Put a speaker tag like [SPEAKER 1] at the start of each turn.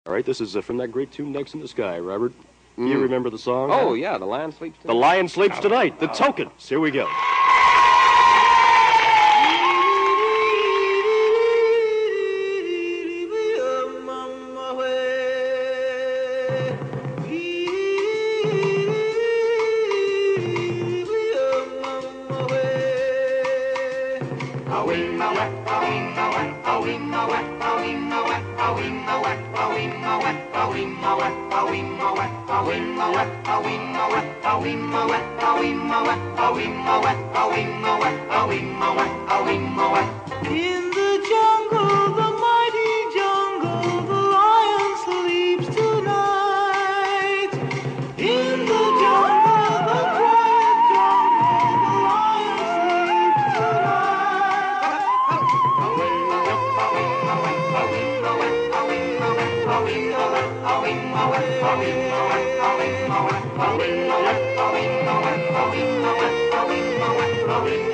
[SPEAKER 1] All right, this is from that great tune, Ducks in the Sky. Robert, you remember the song?
[SPEAKER 2] Oh, yeah, The Lion Sleeps Tonight.
[SPEAKER 1] The Lion Sleeps Tonight, the Tokens. Here we go.
[SPEAKER 3] In the jungle, the mighty jungle, the lion sleeps tonight. In the jungle, the quiet jungle, the lion sleeps tonight.